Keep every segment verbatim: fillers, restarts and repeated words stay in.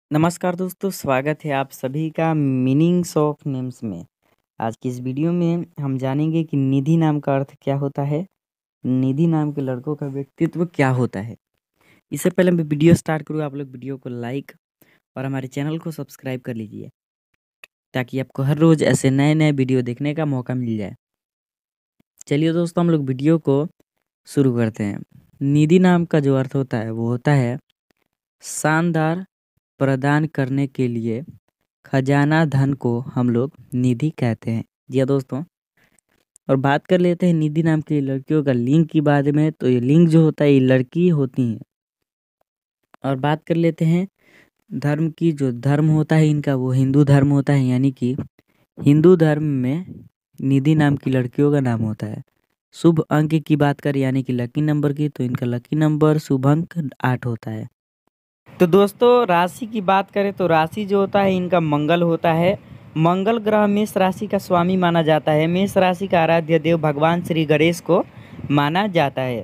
नमस्कार दोस्तों, स्वागत है आप सभी का मीनिंग्स ऑफ नेम्स में। आज की इस वीडियो में हम जानेंगे कि निधि नाम का अर्थ क्या होता है, निधि नाम के लड़कों का व्यक्तित्व क्या होता है। इससे पहले मैं वीडियो स्टार्ट करूँ, आप लोग वीडियो को लाइक और हमारे चैनल को सब्सक्राइब कर लीजिए ताकि आपको हर रोज़ ऐसे नए नए वीडियो देखने का मौका मिल जाए। चलिए दोस्तों, हम लोग वीडियो को शुरू करते हैं। निधि नाम का जो अर्थ होता है वो होता है शानदार प्रदान करने के लिए खजाना धन को हम लोग निधि कहते हैं। जी हाँ दोस्तों, और बात कर लेते हैं निधि नाम की लड़कियों का लिंग की बारे में। तो ये लिंग जो होता है ये लड़की होती हैं। और बात कर लेते हैं धर्म की, जो धर्म होता है इनका वो हिंदू धर्म होता है, यानी कि हिंदू धर्म में निधि नाम की लड़कियों का नाम होता है। शुभ अंक की बात करें यानी कि लकी नंबर की, तो इनका लकी नंबर शुभ अंक आठ होता है। तो दोस्तों, राशि की बात करें तो राशि जो होता है इनका मंगल होता है। मंगल ग्रह मेष राशि का स्वामी माना जाता है। मेष राशि का आराध्य देव भगवान श्री गणेश को माना जाता है।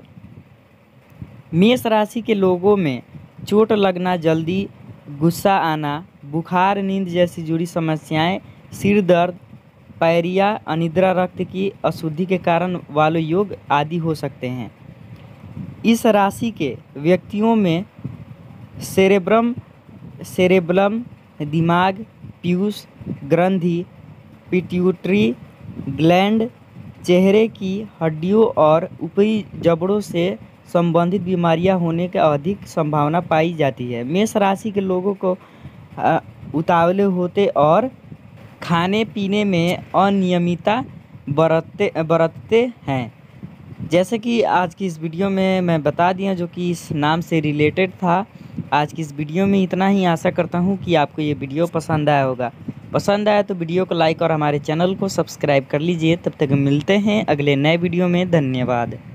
मेष राशि के लोगों में चोट लगना, जल्दी गुस्सा आना, बुखार, नींद जैसी जुड़ी समस्याएं, सिर दर्द, पैरिया, अनिद्रा, रक्त की अशुद्धि के कारण वालों योग आदि हो सकते हैं। इस राशि के व्यक्तियों में सेरेब्रम सेरेब्रम दिमाग, पीयूष ग्रंथि, पिट्यूटरी ग्लैंड, चेहरे की हड्डियों और ऊपरी जबड़ों से संबंधित बीमारियां होने की अधिक संभावना पाई जाती है। मेष राशि के लोगों को अ, उतावले होते और खाने पीने में अनियमितता बरतते बरतते हैं। जैसे कि आज की इस वीडियो में मैं बता दिया, जो कि इस नाम से रिलेटेड था। आज की इस वीडियो में इतना ही। आशा करता हूँ कि आपको ये वीडियो पसंद आया होगा। पसंद आया तो वीडियो को लाइक और हमारे चैनल को सब्सक्राइब कर लीजिए। तब तक मिलते हैं अगले नए वीडियो में। धन्यवाद।